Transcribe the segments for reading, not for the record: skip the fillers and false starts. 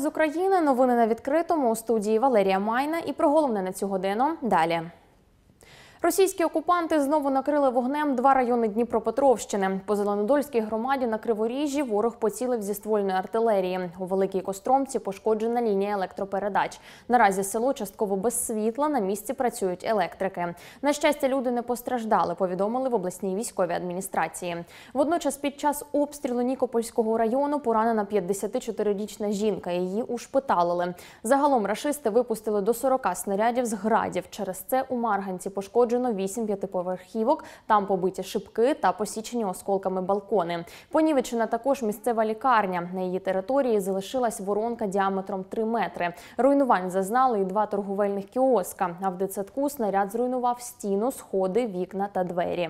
з України. Новини на відкритому. У студії Валерія Майна. І про головне на цю годину далі. Російські окупанти знову накрили вогнем два райони Дніпропетровщини. По Зеленодольській громаді на Криворіжжі ворог поцілив зі ствольної артилерії. У Великій Костромці пошкоджена лінія електропередач. Наразі село частково без світла, на місці працюють електрики. На щастя, люди не постраждали, повідомили в обласній військовій адміністрації. Водночас під час обстрілу Нікопольського району поранена 54-річна жінка. Її ушпиталили. Загалом рашисти випустили до 40 снарядів з градів. Через це у Марганці пошкоджено 8 п'ятиповерхівок, там побиті шибки та посічені осколками балкони. Понівечена також місцева лікарня. На її території залишилась воронка діаметром 3 метри. Руйнувань зазнали і 2 торговельних кіоска. А в дитсадку снаряд зруйнував стіну, сходи, вікна та двері.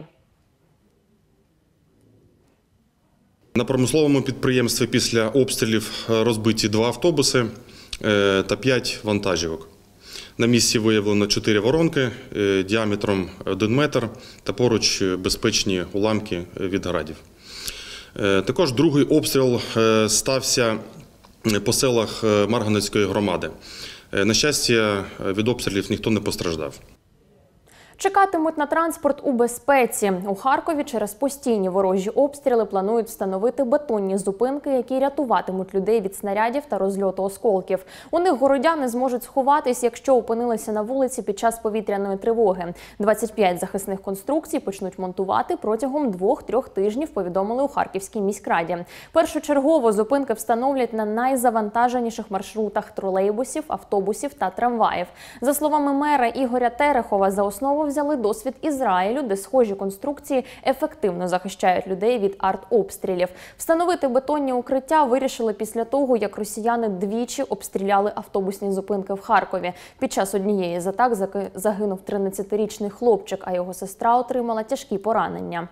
На промисловому підприємстві після обстрілів розбиті 2 автобуси та 5 вантажівок. На місці виявлено 4 воронки діаметром 1 метр та поруч безпечні уламки від градів. Також другий обстріл стався по селах Марганецької громади. На щастя, від обстрілів ніхто не постраждав. Чекатимуть на транспорт у безпеці. У Харкові через постійні ворожі обстріли планують встановити бетонні зупинки, які рятуватимуть людей від снарядів та розльоту осколків. У них городяни зможуть сховатись, якщо опинилися на вулиці під час повітряної тривоги. 25 захисних конструкцій почнуть монтувати протягом 2-3 тижнів, повідомили у Харківській міськраді. Першочергово зупинки встановлять на найзавантаженіших маршрутах тролейбусів, автобусів та трамваїв. За словами мера Ігоря Терехова, за основу взяли досвід Ізраїлю, де схожі конструкції ефективно захищають людей від артобстрілів. Встановити бетонні укриття вирішили після того, як росіяни двічі обстріляли автобусні зупинки в Харкові. Під час однієї з атак загинув 13-річний хлопчик, а його сестра отримала тяжкі поранення.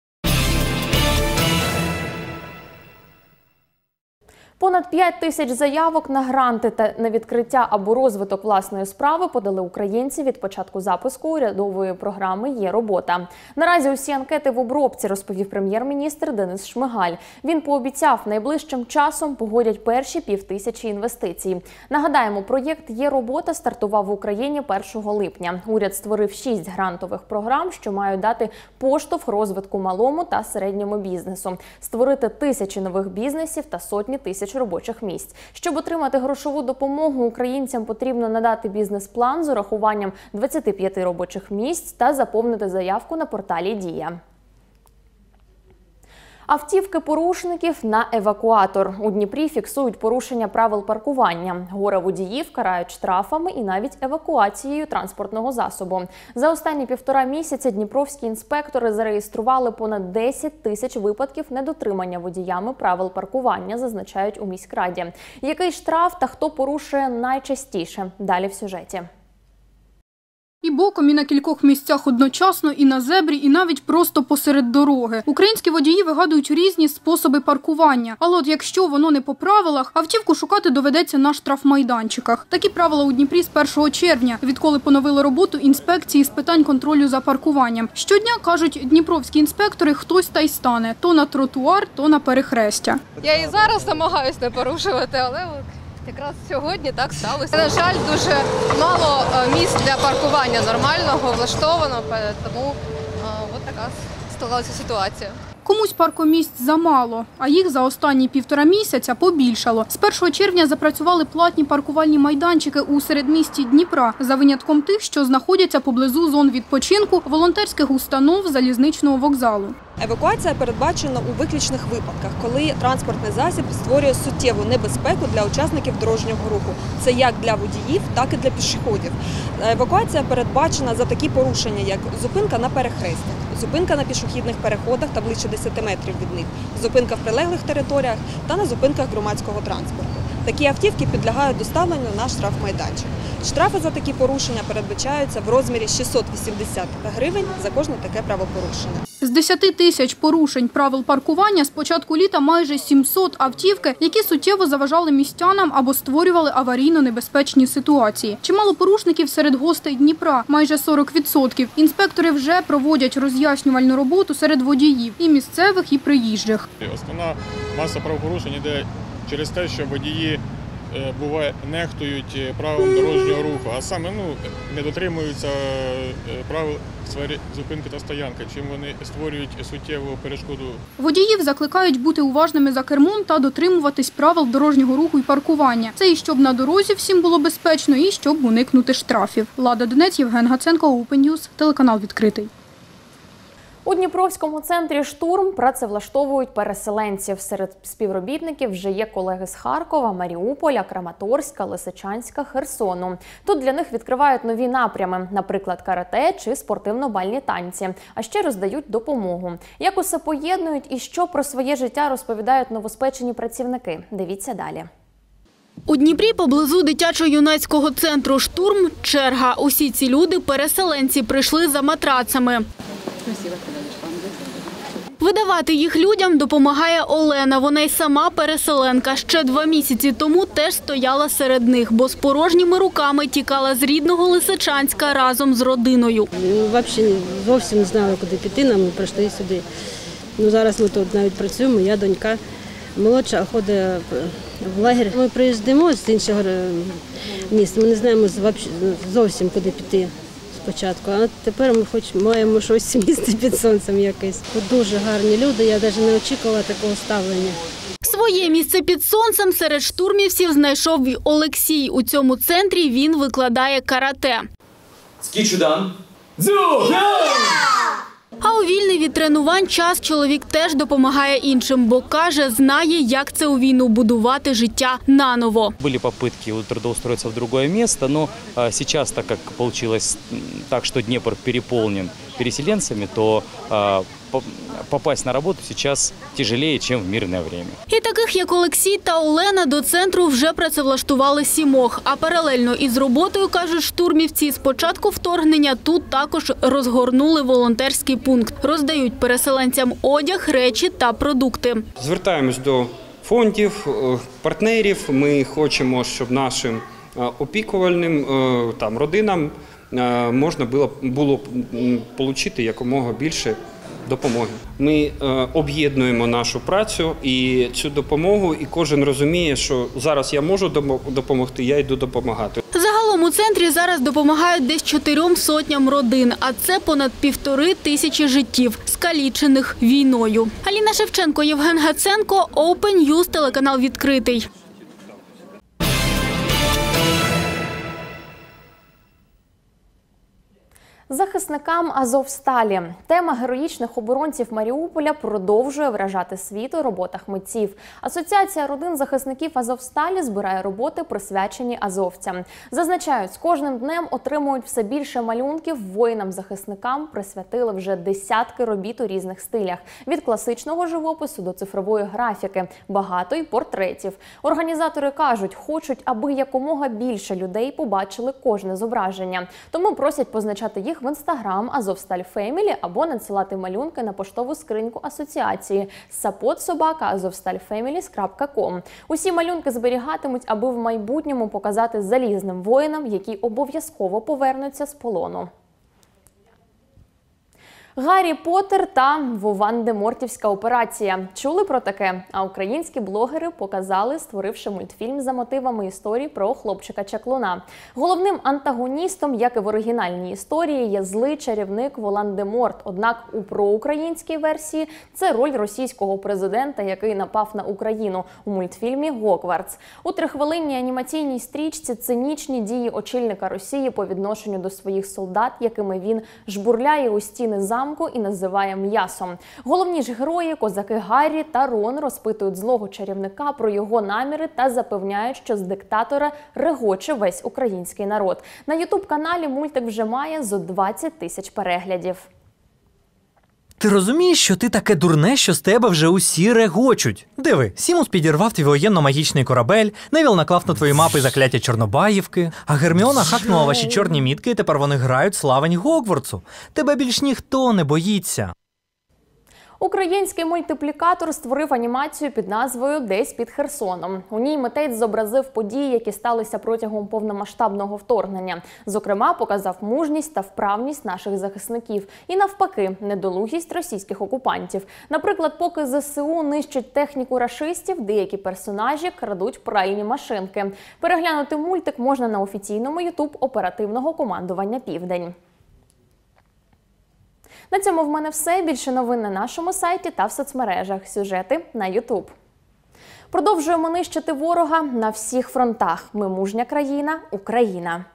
Понад 5 тисяч заявок на гранти та на відкриття або розвиток власної справи подали українці від початку запуску урядової програми «Є робота». Наразі усі анкети в обробці, розповів прем'єр-міністр Денис Шмигаль. Він пообіцяв, найближчим часом погодять перші 5000 інвестицій. Нагадаємо, проєкт «Є робота» стартував в Україні 1 липня. Уряд створив 6 грантових програм, що мають дати поштовх розвитку малому та середньому бізнесу, створити тисячі нових бізнесів та сотні тисяч робочих місць. Щоб отримати грошову допомогу, українцям потрібно надати бізнес-план з урахуванням 25 робочих місць та заповнити заявку на порталі «Дія». Автівки порушників на евакуатор. У Дніпрі фіксують порушення правил паркування. Горе водіїв карають штрафами і навіть евакуацією транспортного засобу. За останні 1,5 місяця дніпровські інспектори зареєстрували понад 10 тисяч випадків недотримання водіями правил паркування, зазначають у міськраді. Який штраф та хто порушує найчастіше? Далі в сюжеті. І боком, і на кількох місцях одночасно, і на зебрі, і навіть просто посеред дороги. Українські водії вигадують різні способи паркування. Але от якщо воно не по правилах, автівку шукати доведеться на штрафмайданчиках. Такі правила у Дніпрі з 1 червня, відколи поновили роботу інспекції з питань контролю за паркуванням. Щодня, кажуть дніпровські інспектори, хтось та й стане. То на тротуар, то на перехрестя. Я і зараз намагаюся не порушувати, але якраз сьогодні так сталося. На жаль, дуже мало місць для паркування нормального, влаштовано, тому от така склалася ситуація. Комусь паркомісць замало, а їх за останні 1,5 місяця побільшало. З 1 червня запрацювали платні паркувальні майданчики у середмісті Дніпра, за винятком тих, що знаходяться поблизу зон відпочинку, волонтерських установ, залізничного вокзалу. Евакуація передбачена у виключних випадках, коли транспортний засіб створює суттєву небезпеку для учасників дорожнього руху. Це як для водіїв, так і для пішоходів. Евакуація передбачена за такі порушення, як зупинка на перехрестях, зупинка на пішохідних переходах та ближче 10 метрів від них, зупинка в прилеглих територіях та на зупинках громадського транспорту. Такі автівки підлягають доставленню на штрафмайданчик. Штрафи за такі порушення передбачаються в розмірі 680 гривень за кожне таке правопорушення. З 10 тисяч порушень правил паркування з початку літа майже 700 автівки, які суттєво заважали містянам або створювали аварійно-небезпечні ситуації. Чимало порушників серед гостей Дніпра – майже 40%. Інспектори вже проводять роз'яснювальну роботу серед водіїв – і місцевих, і приїжджих. Основна маса правопорушень йде через те, що водії буває, нехтують правилам дорожнього руху, а саме не дотримуються правил в сфері зупинки та стоянки, чим вони створюють суттєву перешкоду. Водіїв закликають бути уважними за кермом та дотримуватись правил дорожнього руху і паркування. Це і щоб на дорозі всім було безпечно, і щоб уникнути штрафів. Лада Донець, Євген Гаценко, Open News, телеканал «Відкритий». У Дніпровському центрі «Штурм» працевлаштовують переселенців. Серед співробітників вже є колеги з Харкова, Маріуполя, Краматорська, Лисичанська, Херсону. Тут для них відкривають нові напрями, наприклад, карате чи спортивно-бальні танці. А ще роздають допомогу. Як усе поєднують і що про своє життя розповідають новоспечені працівники? Дивіться далі. У Дніпрі поблизу дитячо-юнацького центру «Штурм» черга. Усі ці люди – переселенці, прийшли за матрацами. Видавати їх людям допомагає Олена. Вона й сама переселенка. Ще 2 місяці тому теж стояла серед них, бо з порожніми руками тікала з рідного Лисичанська разом з родиною. Взагалі зовсім не знали, куди піти, ми прийшли сюди. Зараз ми тут навіть працюємо, я донька молодша ходить в лагерь. Ми приїздимо з іншого міста, ми не знаємо зовсім куди піти. Спочатку, а тепер ми маємо щось місце під сонцем якесь. Тут дуже гарні люди, я навіть не очікувала такого ставлення. Своє місце під сонцем серед штурмівців знайшов і Олексій. У цьому центрі він викладає карате. Скічудан. А у вільний від тренувань час чоловік теж допомагає іншим, бо каже, знає, як це у війну будувати життя наново. Были попытки трудоустроиться в другое место, но сейчас, так как получилось так, что Днепр переполнен переселенцами, то попасть на работу сейчас тяжелее, чем в мирное время. І таких, як Олексій та Олена, до центру вже працевлаштували 7. А паралельно із роботою, кажуть штурмівці, з початку вторгнення тут також розгорнули волонтерський пункт. Роздають переселенцям одяг, речі та продукти. Звертаємось до фондів, партнерів. Ми хочемо, щоб нашим опікувальним родинам можна було отримати якомога більше допомоги. Ми об'єднуємо нашу працю і цю допомогу, і кожен розуміє, що зараз я можу допомогти, я йду допомагати. Загалом у центрі зараз допомагають десь 400 родин, а це понад 1500 життів, скалічених війною. Аліна Шевченко, Євген Гаценко, Open News, телеканал «Відкритий». Захисникам Азовсталі. Тема героїчних оборонців Маріуполя продовжує вражати світ у роботах митців. Асоціація родин захисників Азовсталі збирає роботи, присвячені азовцям. Зазначають, з кожним днем отримують все більше малюнків. Воїнам-захисникам присвятили вже десятки робіт у різних стилях. Від класичного живопису до цифрової графіки. Багато й портретів. Організатори кажуть, хочуть, аби якомога більше людей побачили кожне зображення. Тому просять позначати їх в інстаграм Азовсталь Фемілі або надсилати малюнки на поштову скриньку асоціації support@azovstalfamilies.com. Усі малюнки зберігатимуть, аби в майбутньому показати залізним воїнам, які обов'язково повернуться з полону. Гаррі Поттер та Вован-де-Мортівська операція. Чули про таке? А українські блогери показали, створивши мультфільм за мотивами історії про хлопчика-чаклуна. Головним антагоністом, як і в оригінальній історії, є злий чарівник Волан-де-Морт. Однак у проукраїнській версії це роль російського президента, який напав на Україну у мультфільмі «Гогвартс». У 3-хвилинній анімаційній стрічці цинічні дії очільника Росії по відношенню до своїх солдат, якими він жбурляє у стіни замку і називає м'ясом. Головні ж герої, козаки Гаррі та Рон, розпитують злого чарівника про його наміри та запевняють, що з диктатора регоче весь український народ. На ютуб-каналі мультик вже має зо 20 тисяч переглядів. Ти розумієш, що ти таке дурне, що з тебе вже усі регочуть? Диви, Сімус підірвав твій воєнно-магічний корабель, Невіл наклав на твої мапи закляття Чорнобаївки, а Герміона хакнула ваші чорні мітки, і тепер вони грають славень Гогвартсу. Тебе більш ніхто не боїться. Український мультиплікатор створив анімацію під назвою «Десь під Херсоном». У ній митець зобразив події, які сталися протягом повномасштабного вторгнення. Зокрема, показав мужність та вправність наших захисників. І навпаки, недолугість російських окупантів. Наприклад, поки ЗСУ нищать техніку рашистів, деякі персонажі крадуть пральні машинки. Переглянути мультик можна на офіційному YouTube оперативного командування «Південь». На цьому в мене все. Більше новин на нашому сайті та в соцмережах. Сюжети на YouTube. Продовжуємо нищити ворога на всіх фронтах. Ми мужня країна – Україна.